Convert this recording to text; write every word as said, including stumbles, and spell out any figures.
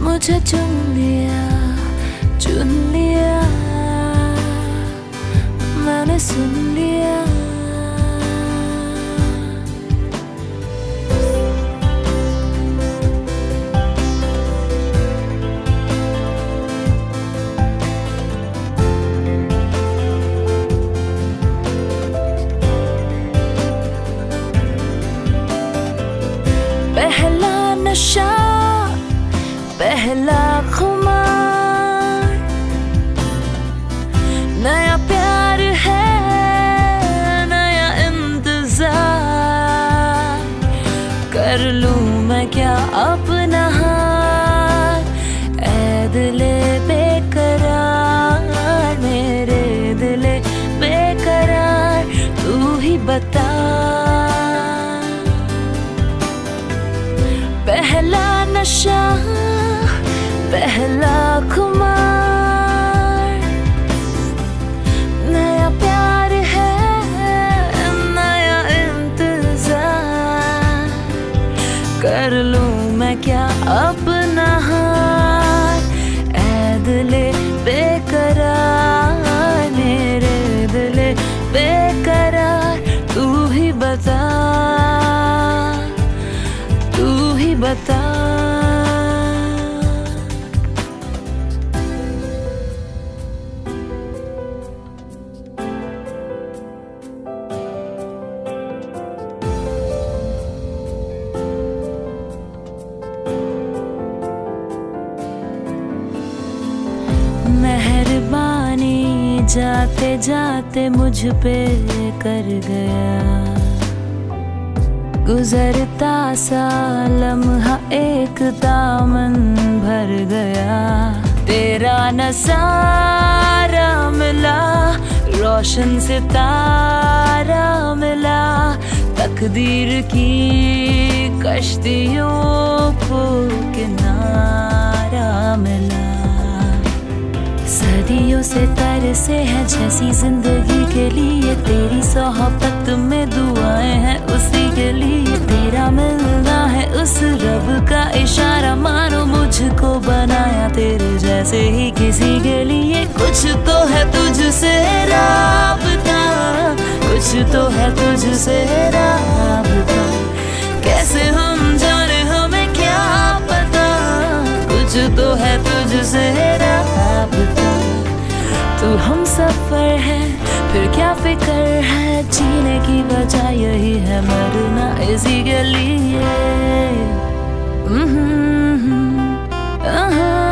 मुझे चुन लिया, चुन लिया, मैंने सुन लिया। पहला नशा, पहला खुमार, नया प्यार है, नया इंतजार। कर लूं मैं क्या अपना हार, ऐ दिले बेकरार, मेरे दिले बेकरार, तू ही बता। पहला नशा, पहला खुमार, नया प्यार है, नया इंतजार। कर लूं मैं क्या अपना हार, ऐ दिले बेकरार, मेरे दिले बेकरार, तू ही बता, तू ही बता। मेहरबानी जाते जाते मुझ पे कर गया, गुजरता सा लम्हा एक दामन भर गया। तेरा नज़ारा मिला, रोशन सितारा मिला, तकदीर की कश्तियों को किनारा मिला। सदियों से तरसे है जैसी जिंदगी के लिए, तेरी सोहबत में दुआएं हैं उसी के लिए। तेरा मिलना है उस रब का इशारा, मानो मुझको बनाया तेरे जैसे ही किसी के लिए। कुछ तो है तुझसे राबता, कुछ तो है तुझसे राबता, कैसे हम जाने हमें क्या पता। कुछ तो है तुझसे राबता, तू हम सफर है, फिर क्या फिक्र है। जीने की वजह यही है, मरना इसी के लिए।